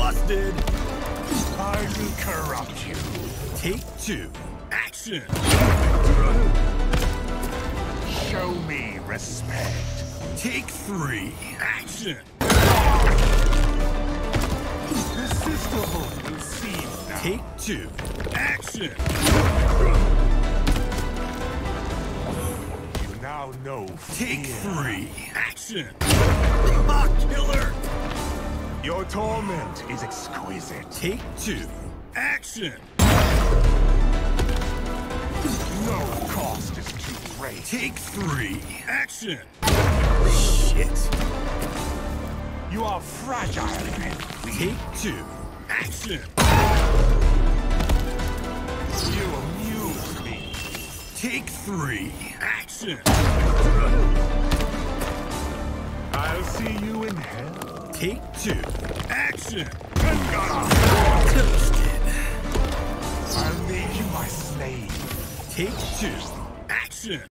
Busted. I will corrupt you. Take 2. Action. Show me respect. Take 3. Action. The sisterhood will see now. Take 2. Action. You now know Take fear. 3. Action. Robot killer. Your torment is exquisite. Take 2. Action. No cost is too great. Take 3. Action. Shit. You are fragile and weak. Take 2. Action. You amuse me. Take 3. Action. I'll see you in hell. Take 2. Action. Toasted. Toasted. I'll make you my slave. Take 2. Action.